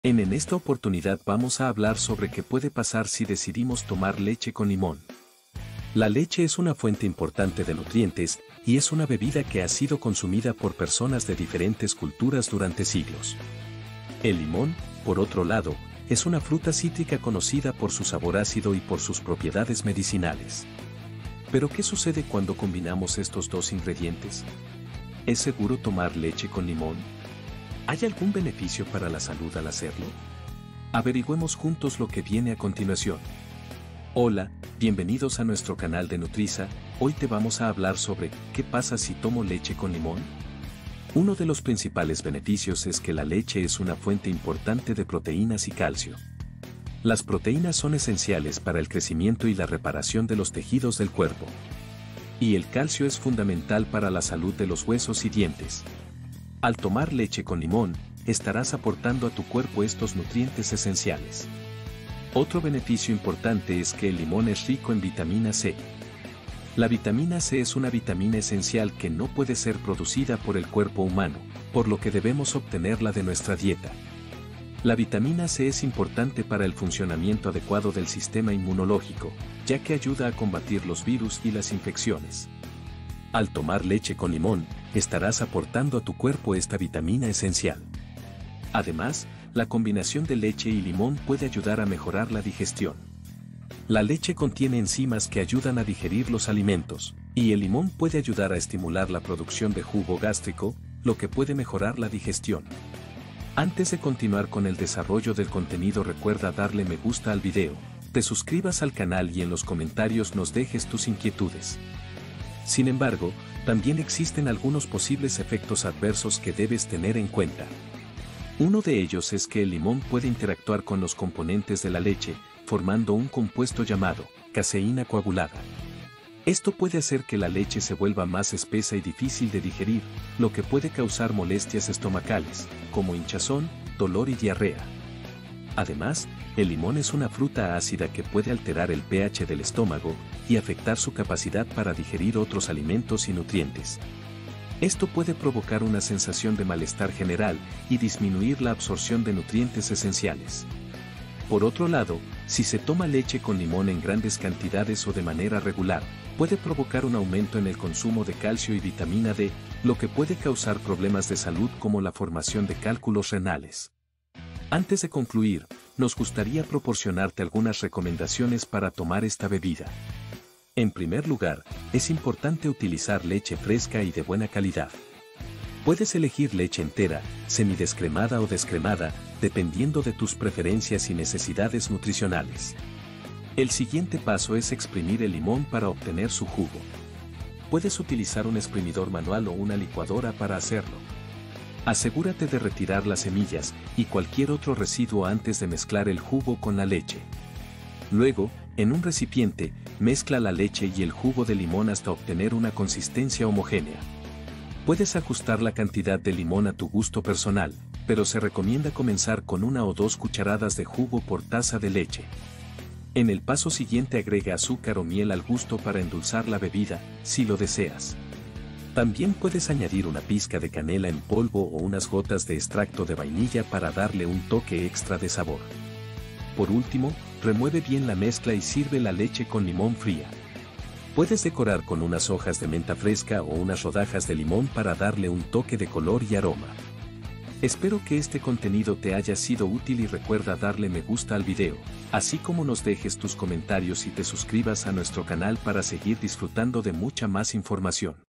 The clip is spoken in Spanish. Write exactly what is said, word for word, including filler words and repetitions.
En, en esta oportunidad vamos a hablar sobre qué puede pasar si decidimos tomar leche con limón. La leche es una fuente importante de nutrientes y es una bebida que ha sido consumida por personas de diferentes culturas durante siglos. El limón, por otro lado, es una fruta cítrica conocida por su sabor ácido y por sus propiedades medicinales. ¿Pero qué sucede cuando combinamos estos dos ingredientes? ¿Es seguro tomar leche con limón? ¿Hay algún beneficio para la salud al hacerlo? Averigüemos juntos lo que viene a continuación. Hola, bienvenidos a nuestro canal de Nutriza. Hoy te vamos a hablar sobre ¿qué pasa si tomo leche con limón? Uno de los principales beneficios es que la leche es una fuente importante de proteínas y calcio. Las proteínas son esenciales para el crecimiento y la reparación de los tejidos del cuerpo. Y el calcio es fundamental para la salud de los huesos y dientes. Al tomar leche con limón, estarás aportando a tu cuerpo estos nutrientes esenciales. Otro beneficio importante es que el limón es rico en vitamina C. La vitamina C es una vitamina esencial que no puede ser producida por el cuerpo humano, por lo que debemos obtenerla de nuestra dieta. La vitamina C es importante para el funcionamiento adecuado del sistema inmunológico, ya que ayuda a combatir los virus y las infecciones. Al tomar leche con limón, estarás aportando a tu cuerpo esta vitamina esencial. Además, la combinación de leche y limón puede ayudar a mejorar la digestión. La leche contiene enzimas que ayudan a digerir los alimentos, y el limón puede ayudar a estimular la producción de jugo gástrico, lo que puede mejorar la digestión. Antes de continuar con el desarrollo del contenido, recuerda darle me gusta al video, te suscribas al canal y en los comentarios nos dejes tus inquietudes. Sin embargo, también existen algunos posibles efectos adversos que debes tener en cuenta. Uno de ellos es que el limón puede interactuar con los componentes de la leche, formando un compuesto llamado caseína coagulada. Esto puede hacer que la leche se vuelva más espesa y difícil de digerir, lo que puede causar molestias estomacales, como hinchazón, dolor y diarrea. Además, el limón es una fruta ácida que puede alterar el pH del estómago y afectar su capacidad para digerir otros alimentos y nutrientes. Esto puede provocar una sensación de malestar general y disminuir la absorción de nutrientes esenciales. Por otro lado, si se toma leche con limón en grandes cantidades o de manera regular, puede provocar un aumento en el consumo de calcio y vitamina D, lo que puede causar problemas de salud como la formación de cálculos renales. Antes de concluir, nos gustaría proporcionarte algunas recomendaciones para tomar esta bebida. En primer lugar, es importante utilizar leche fresca y de buena calidad. Puedes elegir leche entera, semidescremada o descremada, dependiendo de tus preferencias y necesidades nutricionales. El siguiente paso es exprimir el limón para obtener su jugo. Puedes utilizar un exprimidor manual o una licuadora para hacerlo. Asegúrate de retirar las semillas y cualquier otro residuo antes de mezclar el jugo con la leche. Luego, en un recipiente, mezcla la leche y el jugo de limón hasta obtener una consistencia homogénea. Puedes ajustar la cantidad de limón a tu gusto personal, pero se recomienda comenzar con una o dos cucharadas de jugo por taza de leche. En el paso siguiente agrega azúcar o miel al gusto para endulzar la bebida, si lo deseas. También puedes añadir una pizca de canela en polvo o unas gotas de extracto de vainilla para darle un toque extra de sabor. Por último, remueve bien la mezcla y sirve la leche con limón fría. Puedes decorar con unas hojas de menta fresca o unas rodajas de limón para darle un toque de color y aroma. Espero que este contenido te haya sido útil y recuerda darle me gusta al video, así como nos dejes tus comentarios y te suscribas a nuestro canal para seguir disfrutando de mucha más información.